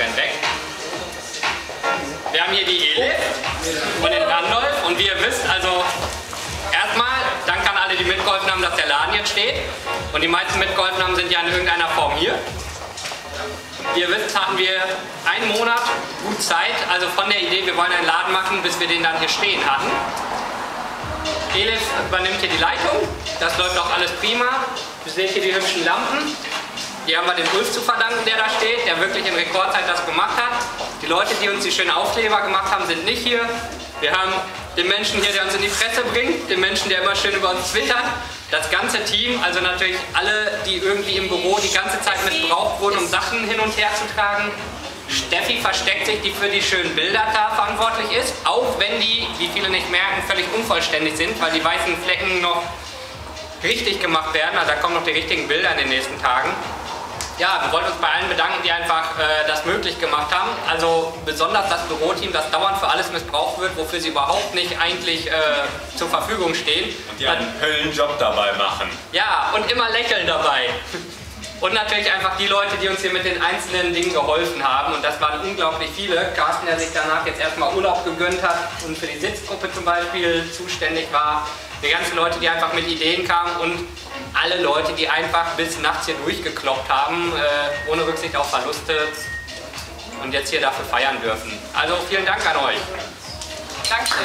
rennt weg. Wir haben hier die Elif und den Randolph und wie ihr wisst, also erstmal danke an alle, die mitgeholfen haben, dass der Laden jetzt steht. Und die meisten mitgeholfen haben, sind ja in irgendeiner Form hier. Wie ihr wisst, hatten wir einen Monat gut Zeit, also von der Idee, wir wollen einen Laden machen, bis wir den dann hier stehen hatten. Elif übernimmt hier die Leitung, das läuft auch alles prima. Ihr seht hier die hübschen Lampen. Die haben wir dem Ulf zu verdanken, der da steht, der wirklich in Rekordzeit das gemacht hat. Die Leute, die uns die schönen Aufkleber gemacht haben, sind nicht hier. Wir haben den Menschen hier, der uns in die Presse bringt, den Menschen, der immer schön über uns twittert. Das ganze Team, also natürlich alle, die irgendwie im Büro die ganze Zeit missbraucht wurden, um Sachen hin und her zu tragen. Steffi versteckt sich, die für die schönen Bilder da verantwortlich ist, auch wenn die, wie viele nicht merken, völlig unvollständig sind, weil die weißen Flecken noch richtig gemacht werden. Also da kommen noch die richtigen Bilder in den nächsten Tagen. Ja, wir wollen uns bei allen bedanken, die einfach das möglich gemacht haben. Also besonders das Büroteam, das dauernd für alles missbraucht wird, wofür sie überhaupt nicht eigentlich zur Verfügung stehen. Und die einen Höllenjob dabei machen. Ja, und immer lächeln dabei. Und natürlich einfach die Leute, die uns hier mit den einzelnen Dingen geholfen haben. Und das waren unglaublich viele. Carsten, der sich danach jetzt erstmal Urlaub gegönnt hat und für die Sitzgruppe zum Beispiel zuständig war. Die ganzen Leute, die einfach mit Ideen kamen und alle Leute, die einfach bis nachts hier durchgekloppt haben, ohne Rücksicht auf Verluste und jetzt hier dafür feiern dürfen. Also vielen Dank an euch. Dankeschön.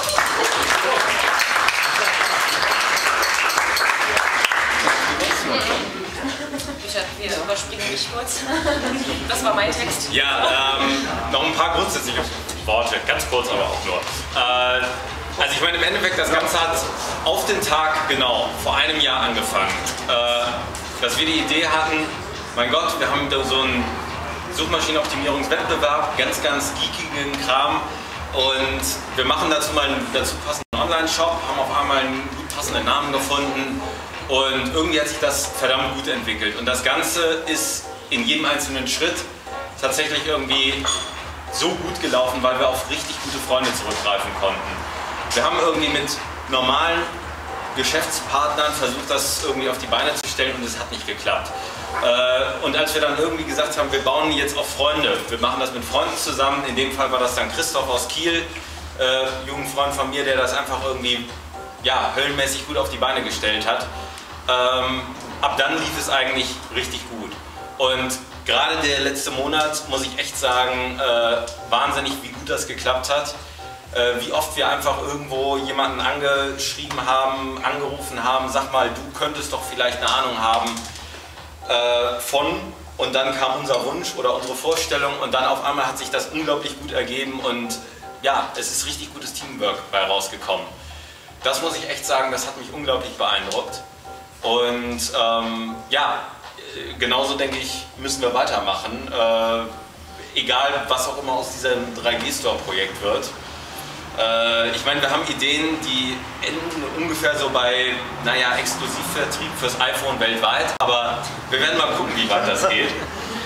Wir überspringen mich kurz. Das war mein Text. Ja, noch ein paar grundsätzliche Worte, ganz kurz aber auch nur. Also ich meine, im Endeffekt, das Ganze hat auf den Tag genau vor einem Jahr angefangen. Dass wir die Idee hatten, mein Gott, wir haben so einen Suchmaschinenoptimierungswettbewerb, ganz geekigen Kram. Und wir machen dazu mal einen dazu passenden Online-Shop, haben auf einmal einen gut passenden Namen gefunden. Und irgendwie hat sich das verdammt gut entwickelt. Und das Ganze ist in jedem einzelnen Schritt tatsächlich irgendwie so gut gelaufen, weil wir auf richtig gute Freunde zurückgreifen konnten. Wir haben irgendwie mit normalen Geschäftspartnern versucht, das irgendwie auf die Beine zu stellen und es hat nicht geklappt. Und als wir dann irgendwie gesagt haben, wir bauen jetzt auf Freunde, wir machen das mit Freunden zusammen, in dem Fall war das dann Christoph aus Kiel, Jugendfreund von mir, der das einfach irgendwie ja, höllenmäßig gut auf die Beine gestellt hat. Ab dann lief es eigentlich richtig gut. Und gerade der letzte Monat, muss ich echt sagen, wahnsinnig, wie gut das geklappt hat. Wie oft wir einfach irgendwo jemanden angeschrieben haben, angerufen haben, sag mal, du könntest doch vielleicht eine Ahnung haben von, und dann kam unser Wunsch oder unsere Vorstellung und dann auf einmal hat sich das unglaublich gut ergeben und ja, es ist richtig gutes Teamwork bei rausgekommen. Das muss ich echt sagen, das hat mich unglaublich beeindruckt. Und ja, genauso denke ich, müssen wir weitermachen, egal was auch immer aus diesem 3G-Store-Projekt wird. Ich meine, wir haben Ideen, die enden ungefähr so bei, naja, Exklusivvertrieb fürs iPhone weltweit, aber wir werden mal gucken, wie weit das geht.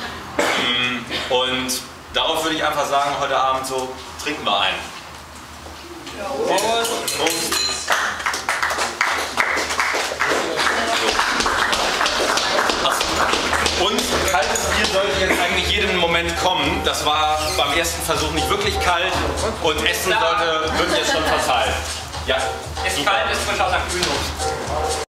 Und darauf würde ich einfach sagen, heute Abend so, trinken wir ein. Prost! Prost. Und kaltes Bier sollte jetzt eigentlich jeden Moment kommen. Das war beim ersten Versuch nicht wirklich kalt und Essen wird jetzt schon verteilt. Ja, ist kalt, ist frisch aus der Kühlung.